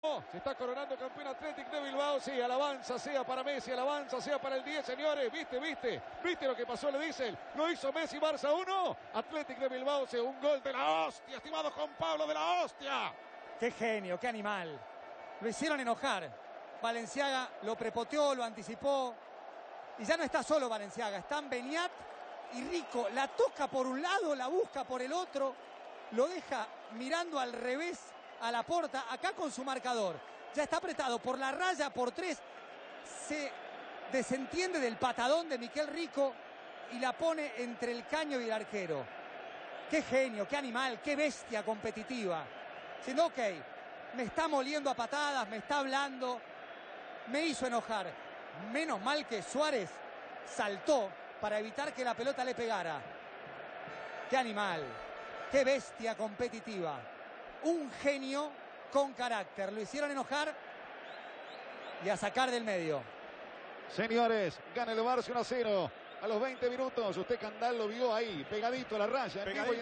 Se está coronando campeón Athletic de Bilbao. Sí, alabanza sea para Messi, alabanza sea para el 10, señores. ¿Viste lo que pasó? Le dicen. Lo hizo Messi, Barça 1. Athletic de Bilbao, un gol de la hostia, estimado Juan Pablo, de la hostia. Qué genio, qué animal. Lo hicieron enojar. Valenciaga lo prepoteó, lo anticipó. Y ya no está solo Valenciaga, están Beniat y Rico. La toca por un lado, la busca por el otro. Lo deja mirando al revés a la puerta, acá con su marcador. Ya está apretado por la raya, por 3. Se desentiende del patadón de Miquel Rico y la pone entre el caño y el arquero. Qué genio, qué animal, qué bestia competitiva. Diciendo, ok, me está moliendo a patadas, me está hablando, me hizo enojar. Menos mal que Suárez saltó para evitar que la pelota le pegara. Qué animal, qué bestia competitiva. Un genio con carácter. Lo hicieron enojar y a sacar del medio. Señores, gana el Barça 1-0 a los 20 minutos. Usted, Candal, lo vio ahí, pegadito a la raya.